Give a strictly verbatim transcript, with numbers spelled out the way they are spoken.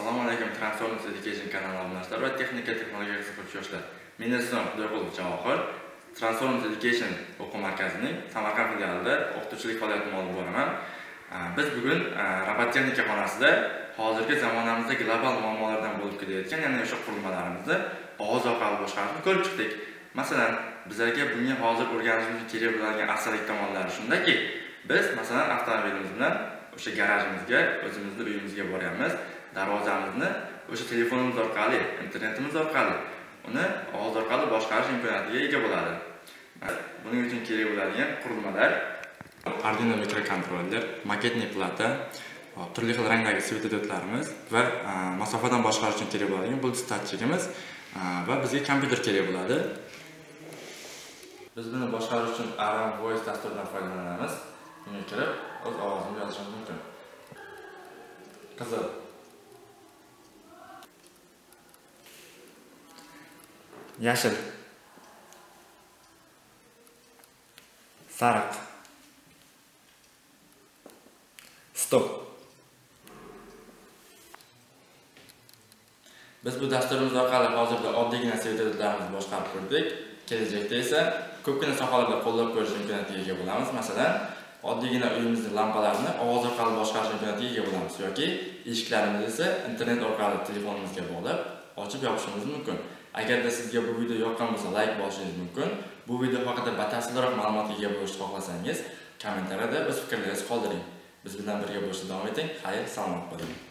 Assalomu alaykum, Transformers Education kanali obunachilar va texnika texnologiyaga qiziquvchi yoshlar. Men Islom Xudoyqulov Javohir, Transformers Education o'quv markazining Samarqand filialida o'qituvchilik faoliyatini olib boraman. Biz bugun robototexnika xonasida hozirgi zamonamizda global muammolardan bo'lib kelayotgan, ya'ni o'sha qurilmalarimizni ovoz orqali boshqarishni ko'rib chiqdik. Masalan, bizlarga bunga hozir o'rganishimiz kerak bo'ladigan afzallik tomonlari shundaki, biz masalan avtomobilimiz bilan o'sha garajimizga, o'zimizning uyimizga boramiz. Darvozamizni o'sha telefonimiz orqali, internetimiz orqali uni ovoz orqali boshqarish imkoniyatiga ega bo'ladi. Buning uchun kerak bo'ladigan qurilmalar Arduino mikrokontroller, maketniy plata, turli xil rangdagi svetodiodlarimiz va masofadan boshqarish uchun kerak bo'ladigan bluetooth datchigimiz va bizga kompyuter kerak bo'ladi. Biz buni boshqarish uchun Aram Voice dasturidan foydalanamiz. Bunga kirib, o'z ovozimizni yozishimiz mumkin. Qizil, yashil, sariq, stop. Biz bu dasturimiz orqali hozirda oddiygina svetodiodlarimizni boshqarib ko'rdik. Kelajakda esa ko'pgina sohalarda qo'llab ko'rish imkoniyatiga ega bo'lamiz. Masalan, oddiygina uyimizning lampalarini ovoz orqali boshqarish imkoniyatiga ega bo'lamiz yoki eshiklarimizni esa internet orqali telefonimizga bog'lab ochib yopishimiz mumkin. Agarda sizga bu video yoqqan bo'lsa, like bosishingiz mumkin. Bu video haqida batafsilroq ma'lumotga ega bo'lishni xohlasangiz, kommentariyada o'z fikrlaringizni qoldiring. Biz bilan birga bo'lishda davom eting. Xayr, salomat bo'ling.